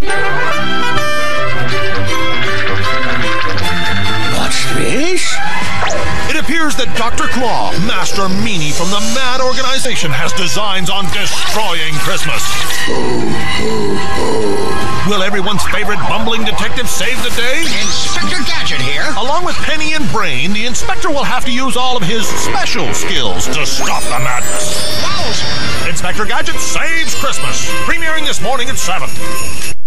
What's this? It appears that Dr. Claw, Master Meanie from the Mad Organization, has designs on destroying Christmas. Will everyone's favorite bumbling detective save the day? Inspector Gadget here. Along with Penny and Brain, the inspector will have to use all of his special skills to stop the madness. Wowza! Inspector Gadget Saves Christmas, premiering this morning at 7.